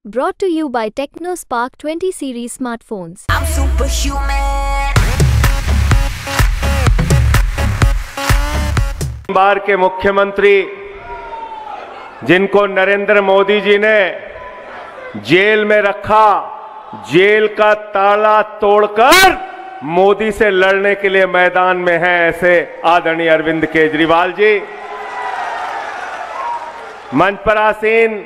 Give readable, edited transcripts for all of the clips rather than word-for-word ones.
Brought to you by TechnoSpark 20 series smartphones. I'm superhuman. बार के मुख्यमंत्री जिनको नरेंद्र मोदी जी ने जेल में रखा, जेल का ताला तोड़कर मोदी से लड़ने के लिए मैदान में हैं, ऐसे आदरणीय अरविंद केजरीवाल जी। मंच पर आसीन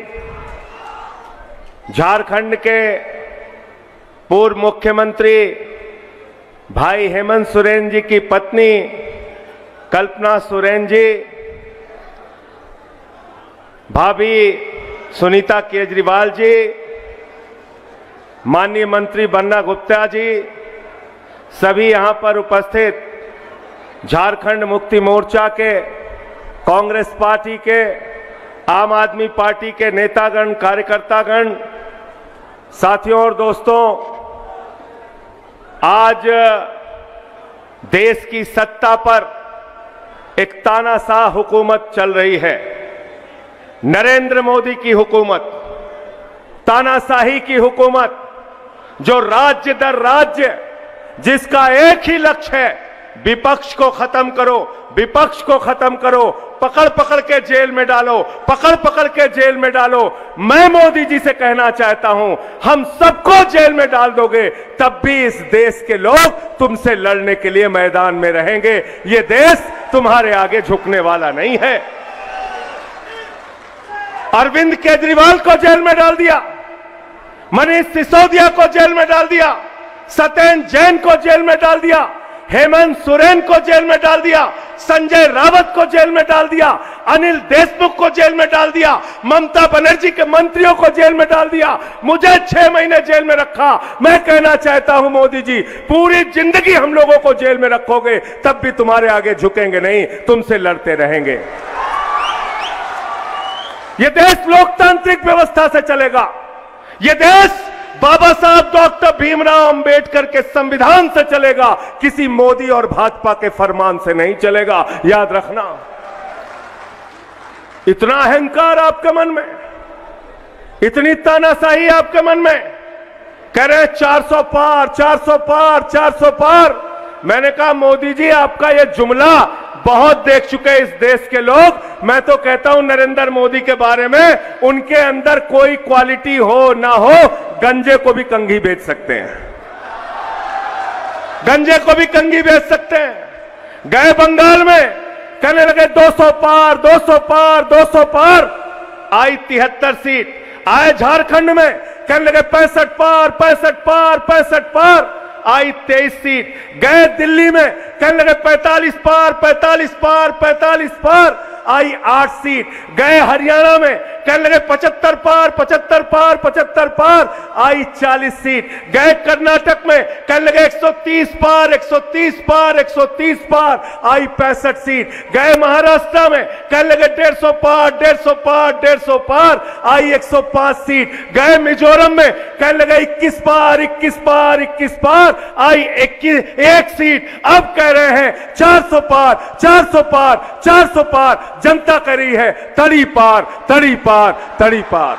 झारखंड के पूर्व मुख्यमंत्री भाई हेमंत सोरेन जी की पत्नी कल्पना सोरेन जी, भाभी सुनीता केजरीवाल जी, माननीय मंत्री बन्ना गुप्ता जी, सभी यहां पर उपस्थित झारखंड मुक्ति मोर्चा के, कांग्रेस पार्टी के, आम आदमी पार्टी के नेतागण, कार्यकर्तागण, साथियों और दोस्तों, आज देश की सत्ता पर एक तानाशाह हुकूमत चल रही है। नरेंद्र मोदी की हुकूमत, तानाशाही की हुकूमत, जो राज्य दर राज्य, जिसका एक ही लक्ष्य है, विपक्ष को खत्म करो, विपक्ष को खत्म करो, पकड़ पकड़ के जेल में डालो, पकड़ पकड़ के जेल में डालो। मैं मोदी जी से कहना चाहता हूं, हम सबको जेल में डाल दोगे तब भी इस देश के लोग तुमसे लड़ने के लिए मैदान में रहेंगे। ये देश तुम्हारे आगे झुकने वाला नहीं है। अरविंद केजरीवाल को जेल में डाल दिया, मनीष सिसोदिया को जेल में डाल दिया, सत्येंद्र जैन को जेल में डाल दिया, हेमंत सोरेन को जेल में डाल दिया, संजय रावत को जेल में डाल दिया, अनिल देशमुख को जेल में डाल दिया, ममता बनर्जी के मंत्रियों को जेल में डाल दिया, मुझे 6 महीने जेल में रखा। मैं कहना चाहता हूं मोदी जी, पूरी जिंदगी हम लोगों को जेल में रखोगे तब भी तुम्हारे आगे झुकेंगे नहीं, तुमसे लड़ते रहेंगे। यह देश लोकतांत्रिक व्यवस्था से चलेगा। यह देश बाबा साहब डॉक्टर भीमराव अंबेडकर के संविधान से चलेगा, किसी मोदी और भाजपा के फरमान से नहीं चलेगा। याद रखना। इतना अहंकार आपके मन में, इतनी तानाशाही आपके मन में, कह रहे 400 पार, 400 पार, 400 पार। मैंने कहा मोदी जी, आपका यह जुमला बहुत देख चुके इस देश के लोग। मैं तो कहता हूं नरेंद्र मोदी के बारे में, उनके अंदर कोई क्वालिटी हो ना हो, गंजे को भी कंघी बेच सकते हैं, गंजे को भी कंघी बेच सकते हैं। गए बंगाल में, कहने लगे 200 पार, 200 पार, 200 पार, आई 73 सीट। आए झारखंड में, कहने लगे 65 पार, 65 पार, 65 पार, आई 23 सीट। गए दिल्ली में, कहने लगे 45 पार, 45 पार, 45 पार, आई 8 सीट। गए हरियाणा में, कहने लगे 75 पार, 75 पार, 75 पार, आई 40 सीट। गए कर्नाटक में, कहने लगे 130 पार, 130 पार, 130 पार, आई 65 सीट। गए महाराष्ट्र में, कहने लगे 150 पार, 150 पार, 150 पार, आई 105 सीट। गए मिजोरम में, कहने लगे 21 पार, 21 पार, 21 पार, आई 1 सीट। अब कह रहे हैं 400 पार, 400 पार, 400 पार। जनता कह रही है तड़ी पार, तड़ी पार, तड़ी पार।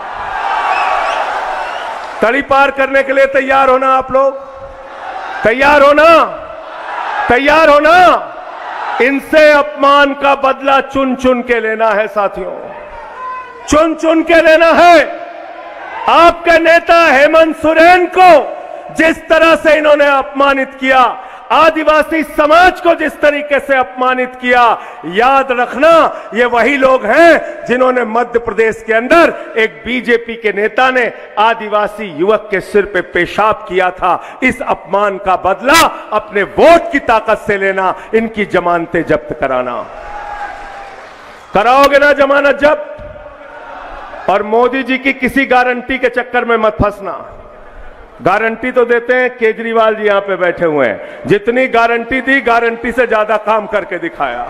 तड़ी पार करने के लिए तैयार होना, आप लोग तैयार होना, तैयार होना। इनसे अपमान का बदला चुन चुन के लेना है साथियों, चुन चुन के लेना है। आपके नेता हेमंत सोरेन को जिस तरह से इन्होंने अपमानित किया, आदिवासी समाज को जिस तरीके से अपमानित किया, याद रखना, ये वही लोग हैं जिन्होंने मध्य प्रदेश के अंदर एक बीजेपी के नेता ने आदिवासी युवक के सिर पे पेशाब किया था। इस अपमान का बदला अपने वोट की ताकत से लेना, इनकी जमानतें जब्त कराना। कराओगे ना जमानत जब्त? और मोदी जी की किसी गारंटी के चक्कर में मत फंसना। गारंटी तो देते हैं, केजरीवाल जी यहां पे बैठे हुए हैं, जितनी गारंटी दी, गारंटी से ज्यादा काम करके दिखाया।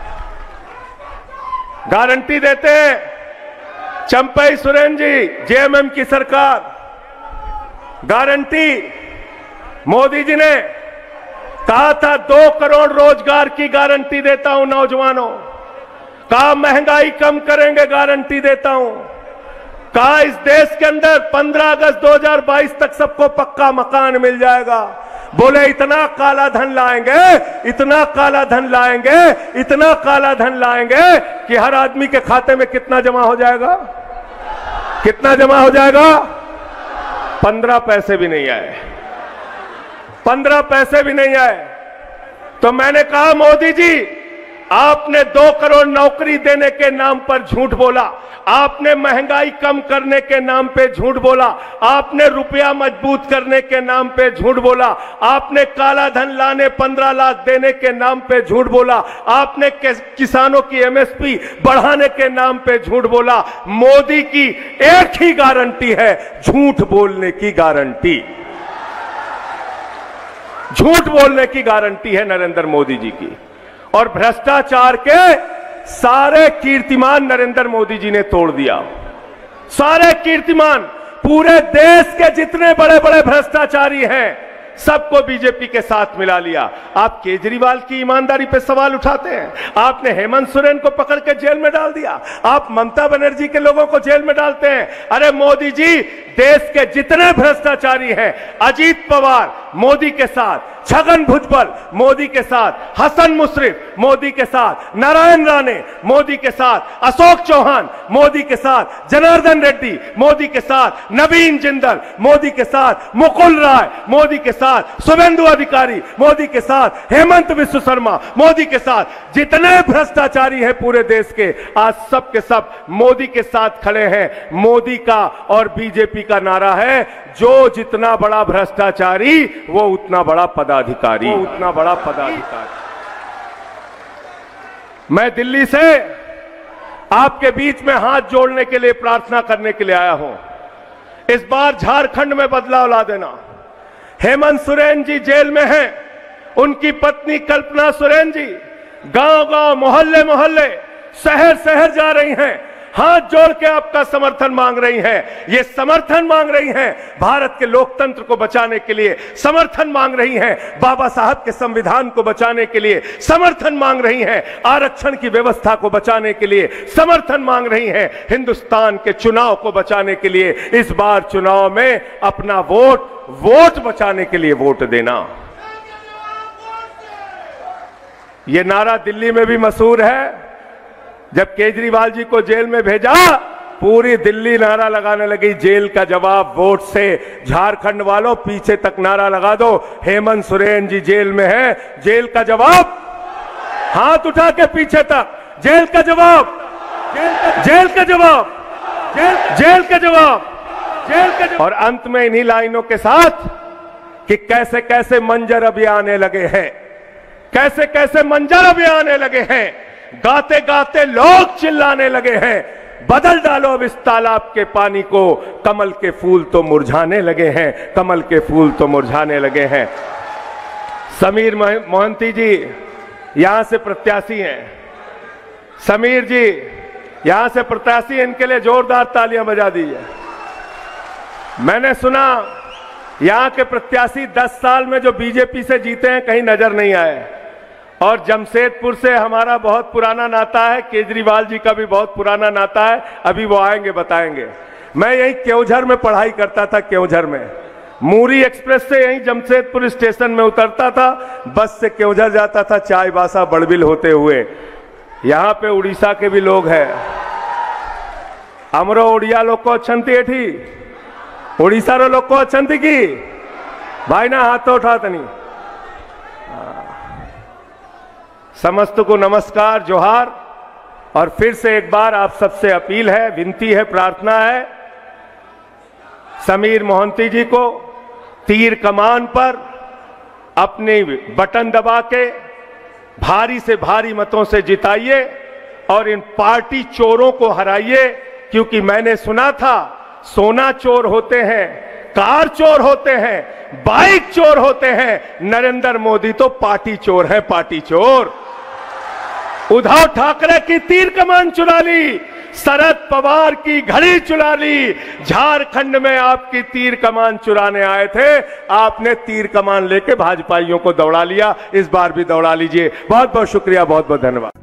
गारंटी देते हैं चंपई सोरेन जी, जेएमएम की सरकार, गारंटी मोदी जी ने कहा था 2 करोड़ रोजगार की गारंटी देता हूं नौजवानों, कहा महंगाई कम करेंगे, गारंटी देता हूं। कहा इस देश के अंदर 15 अगस्त 2022 तक सबको पक्का मकान मिल जाएगा। बोले इतना काला धन लाएंगे, इतना काला धन लाएंगे, इतना काला धन लाएंगे कि हर आदमी के खाते में कितना जमा हो जाएगा, कितना जमा हो जाएगा? 15 पैसे भी नहीं आए, 15 पैसे भी नहीं आए। तो मैंने कहा मोदी जी, आपने 2 करोड़ नौकरी देने के नाम पर झूठ बोला, आपने महंगाई कम करने के नाम पे झूठ बोला, आपने रुपया मजबूत करने के नाम पे झूठ बोला, आपने काला धन लाने 15 लाख देने के नाम पे झूठ बोला, आपने किसानों की एमएसपी बढ़ाने के नाम पे झूठ बोला। मोदी की एक ही गारंटी है, झूठ बोलने की गारंटी, झूठ बोलने की गारंटी है नरेंद्र मोदी जी की। और भ्रष्टाचार के सारे कीर्तिमान नरेंद्र मोदी जी ने तोड़ दिया, सारे कीर्तिमान। पूरे देश के जितने बड़े बड़े भ्रष्टाचारी हैं सबको बीजेपी के साथ मिला लिया। आप केजरीवाल की ईमानदारी पे सवाल उठाते हैं, आपने हेमंत सोरेन को पकड़ के जेल में डाल दिया, आप ममता बनर्जी के लोगों को जेल में डालते हैं। अरे मोदी जी, देश के जितने भ्रष्टाचारी हैं, अजीत पवार मोदी के साथ, छगन भुजबल मोदी के साथ, हसन मुश्रीफ मोदी के साथ, नारायण राणे मोदी के साथ, अशोक चौहान मोदी के साथ, जनार्दन रेड्डी मोदी के साथ, नवीन जिंदल मोदी के साथ, मुकुल राय मोदी के साथ, शुभेंदु अधिकारी मोदी के साथ, हेमंत विश्व शर्मा मोदी के साथ, जितने भ्रष्टाचारी हैं पूरे देश के, आज सब के सब मोदी के साथ खड़े हैं। मोदी का और बीजेपी का नारा है, जो जितना बड़ा भ्रष्टाचारी वो उतना बड़ा पदाधिकारी, वो उतना बड़ा पदाधिकारी। मैं दिल्ली से आपके बीच में हाथ जोड़ने के लिए, प्रार्थना करने के लिए आया हूं। इस बार झारखंड में बदलाव ला देना। हेमंत सोरेन जी जेल में हैं, उनकी पत्नी कल्पना सोरेन जी गांव-गांव, मोहल्ले-मोहल्ले, शहर-शहर जा रही हैं, हाथ जोड़ के आपका समर्थन मांग रही हैं। ये समर्थन मांग रही हैं भारत के लोकतंत्र को बचाने के लिए, समर्थन मांग रही हैं बाबा साहब के संविधान को बचाने के लिए, समर्थन मांग रही हैं आरक्षण की व्यवस्था को बचाने के लिए, समर्थन मांग रही हैं हिंदुस्तान के चुनाव को बचाने के लिए। इस बार चुनाव में अपना वोट बचाने के लिए वोट देना। यह नारा दिल्ली में भी मशहूर है। जब केजरीवाल जी को जेल में भेजा, पूरी दिल्ली नारा लगाने लगी, जेल का जवाब वोट से। झारखंड वालों पीछे तक नारा लगा दो, हेमंत सोरेन जी जेल में है, जेल का जवाब, हाथ उठा के पीछे तक, जेल का जवाब, जेल का जवाब, जेल का जवाब, जेल का जवाब। और अंत में इन्हीं लाइनों के साथ कि कैसे कैसे मंजर अभी आने लगे हैं, कैसे कैसे मंजर अभी आने लगे हैं, गाते गाते लोग चिल्लाने लगे हैं, बदल डालो अब इस तालाब के पानी को, कमल के फूल तो मुरझाने लगे हैं, कमल के फूल तो मुरझाने लगे हैं। समीर मोहंती जी यहां से प्रत्याशी हैं, समीर जी यहां से प्रत्याशी हैं, इनके लिए जोरदार तालियां बजा दीजिए। मैंने सुना यहां के प्रत्याशी 10 साल में जो बीजेपी से जीते हैं कहीं नजर नहीं आए। और जमशेदपुर से हमारा बहुत पुराना नाता है, केजरीवाल जी का भी बहुत पुराना नाता है, अभी वो आएंगे बताएंगे। मैं यहीं केवझर में पढ़ाई करता था, केवझर में मूरी एक्सप्रेस से यहीं जमशेदपुर स्टेशन में उतरता था, बस से केवझर जाता था चाईबासा बड़बिल होते हुए। यहां पे उड़ीसा के भी लोग हैं, हमरो ओडिया लोग को अच्छी एठी, उड़ीसा रो लोग को अच्छी की भाई ना हाथ तो उठाता नहीं। समस्त को नमस्कार, जोहार। और फिर से एक बार आप सबसे अपील है, विनती है, प्रार्थना है, समीर मोहंती जी को तीर कमान पर अपने बटन दबा के भारी से भारी मतों से जिताइए और इन पार्टी चोरों को हराइए। क्योंकि मैंने सुना था सोना चोर होते हैं, कार चोर होते हैं, बाइक चोर होते हैं, नरेंद्र मोदी तो पार्टी चोर है, पार्टी चोर। उद्धव ठाकरे की तीर कमान चुरा ली, शरद पवार की घड़ी चुरा ली, झारखंड में आपकी तीर कमान चुराने आए थे, आपने तीर कमान लेके भाजपाइयों को दौड़ा लिया, इस बार भी दौड़ा लीजिए। बहुत बहुत शुक्रिया, बहुत बहुत धन्यवाद।